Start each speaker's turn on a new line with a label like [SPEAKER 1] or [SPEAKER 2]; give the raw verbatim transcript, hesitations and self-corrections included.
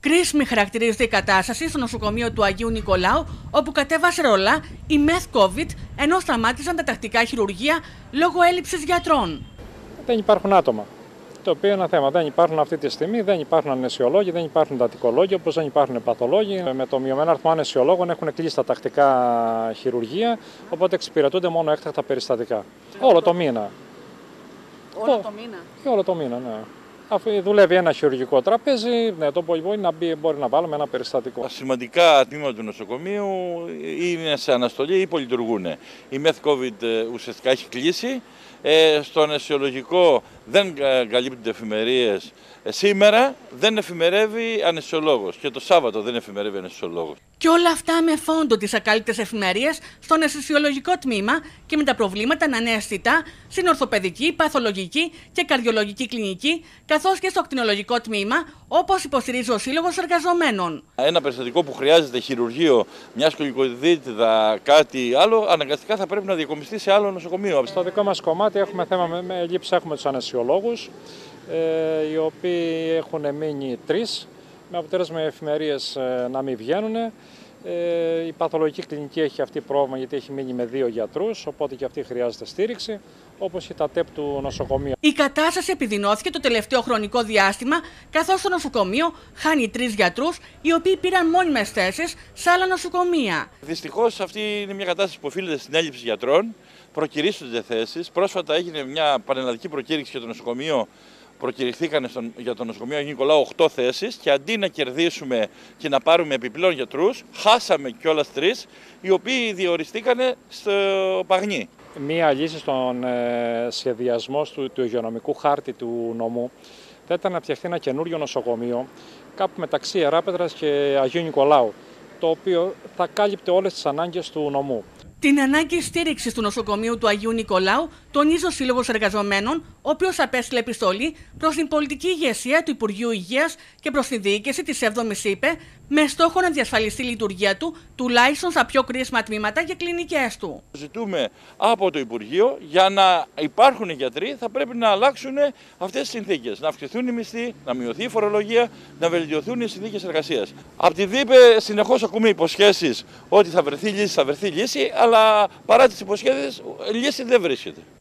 [SPEAKER 1] Κρίσιμη χαρακτηρίζεται η κατάσταση στο νοσοκομείο του Αγίου Νικολάου, όπου κατέβασε ρολά η μεθ κόβιντ, ενώ σταμάτησαν τα τακτικά χειρουργεία λόγω έλλειψης γιατρών.
[SPEAKER 2] Δεν υπάρχουν άτομα. Το οποίο είναι ένα θέμα. Δεν υπάρχουν αυτή τη στιγμή, δεν υπάρχουν αναισιολόγοι, δεν υπάρχουν εντατικολόγοι, όπως δεν υπάρχουν παθολόγοι. Με το μειωμένο αριθμό αναισιολόγων έχουν κλείσει τα τακτικά χειρουργεία, οπότε εξυπηρετούνται μόνο έκτακτα περιστατικά. Όλο το μήνα.
[SPEAKER 1] Όλο το μήνα.
[SPEAKER 2] Και όλο το μήνα, ναι. Αφού δουλεύει ένα χειρουργικό τραπέζι, ναι, το μπορεί να, μπει, μπορεί να βάλουμε ένα περιστατικό.
[SPEAKER 3] Τα σημαντικά τμήματα του νοσοκομείου είναι σε αναστολή ή πολυλειτουργούν. Η μεθ κόβιντ ουσιαστικά έχει κλείσει. Ε, στο αναισιολογικό δεν καλύπτονται εφημερίες. Ε, σήμερα δεν εφημερεύει αναισιολόγος και το Σάββατο δεν εφημερεύει αναισιολόγος.
[SPEAKER 1] Και όλα αυτά με φόντο τις ακάλυπτες εφημερίες στο αναισθησιολογικό τμήμα και με τα προβλήματα να είναι αισθητά στην ορθοπαιδική, παθολογική και καρδιολογική κλινική, καθώς και στο κτηνολογικό τμήμα, όπως υποστηρίζει ο Σύλλογος Εργαζομένων.
[SPEAKER 3] Ένα περιστατικό που χρειάζεται χειρουργείο, μια σκολικοειδίτιδα, κάτι άλλο, αναγκαστικά θα πρέπει να διακομιστεί σε άλλο νοσοκομείο.
[SPEAKER 2] Στο δικό μας κομμάτι έχουμε θέμα με, με λήψη, έχουμε τους αναισιολόγους, ε, οι οποίοι έχουν μείνει τρεις, με αποτέλεσμα οι εφημερίες ε, να μην βγαίνουν. Ε, η παθολογική κλινική έχει αυτή πρόβλημα γιατί έχει μείνει με δύο γιατρούς, οπότε και αυτή χρειάζεται στήριξη, όπως και τα ΤΕΠ του νοσοκομείου.
[SPEAKER 1] Η κατάσταση επιδεινώθηκε το τελευταίο χρονικό διάστημα, καθώς το νοσοκομείο χάνει τρεις γιατρούς, οι οποίοι πήραν μόνιμες θέσεις σε άλλα νοσοκομεία.
[SPEAKER 3] Δυστυχώς αυτή είναι μια κατάσταση που οφείλεται στην έλλειψη γιατρών, προκηρύσσονται θέσεις. Πρόσφατα έγινε μια πανελλαδική προκήρυξη για το νοσοκομείο. Προκηρυχθήκαν στον, για το νοσοκομείο Αγίου Νικολάου οκτώ θέσεις και αντί να κερδίσουμε και να πάρουμε επιπλέον γιατρούς, χάσαμε κιόλας τρεις, οι οποίοι διοριστήκαν στο Παγνί.
[SPEAKER 2] Μία λύση στον ε, σχεδιασμό του, του υγειονομικού χάρτη του νομού θα ήταν να φτιαχτεί ένα καινούριο νοσοκομείο κάπου μεταξύ Εράπετρας και Αγίου Νικολάου, το οποίο θα κάλυπτε όλες τις ανάγκες του νομού.
[SPEAKER 1] Την ανάγκη στήριξης του νοσοκομείου του Αγίου Νικολάου τονίζει ο Σύλλογος Εργαζομένων, ο οποίος απέστειλε επιστολή προς την πολιτική ηγεσία του Υπουργείου Υγείας και προς τη διοίκηση της έβδομης ΥΠΕ, με στόχο να διασφαλιστεί η λειτουργία του, τουλάχιστον στα πιο κρίσιμα τμήματα και κλινικές του.
[SPEAKER 3] Ζητούμε από το Υπουργείο, για να υπάρχουν γιατροί, θα πρέπει να αλλάξουν αυτές τις συνθήκες. Να αυξηθούν οι μισθοί, να μειωθεί η φορολογία, να βελτιωθούν οι συνθήκες εργασίας. Από τη ΔΥΠΕ συνεχώς ακούμε υποσχέσεις ότι θα βρεθεί λύση, θα βρεθεί λύση, αλλά παρά τις υποσχέσεις, λύση δεν βρίσκεται.